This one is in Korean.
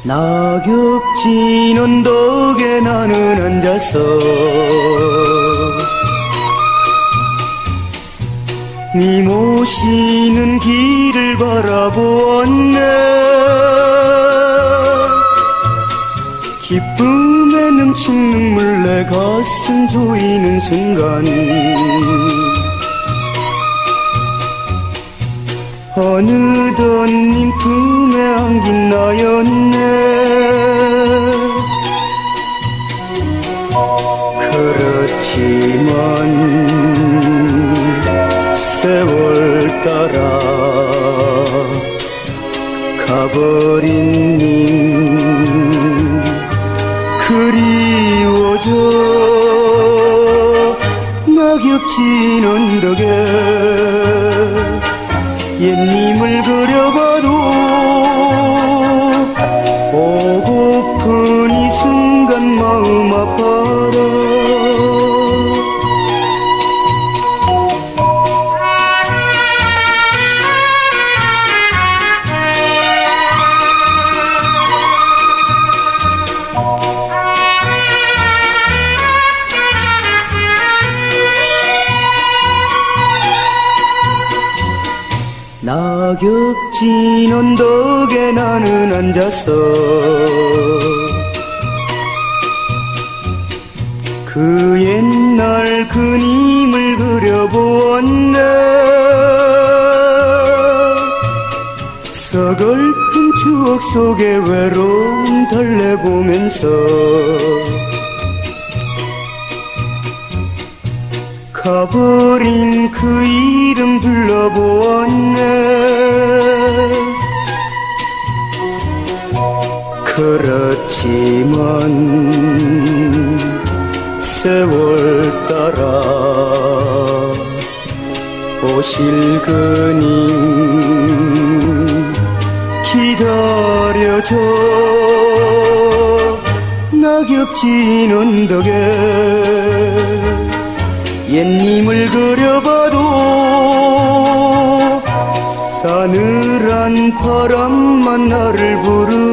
낙엽진 언덕에 나는 앉아서 네 모시는 길을 바라보았네. 기쁨에 넘친 눈물 내 가슴 조이는 순간 어느덧 님 품에 안긴 나였네. 그렇지만 세월 따라 가버린 님 그리워져. 낙엽진 언덕에 옛님을 그려봐도 보고픈 이 순간 마음 아파라. 낙엽진 언덕에 나는 앉아서 그 옛날 그님을 그려보았네. 서글픈 추억 속에 외로움 달래보면서 가버린 그 이름 불러보았네. 그렇지만 세월 따라 오실 그님 기다려줘. 낙엽진 언덕에 옛님을 그려봐도 싸늘한 바람만 나를 부르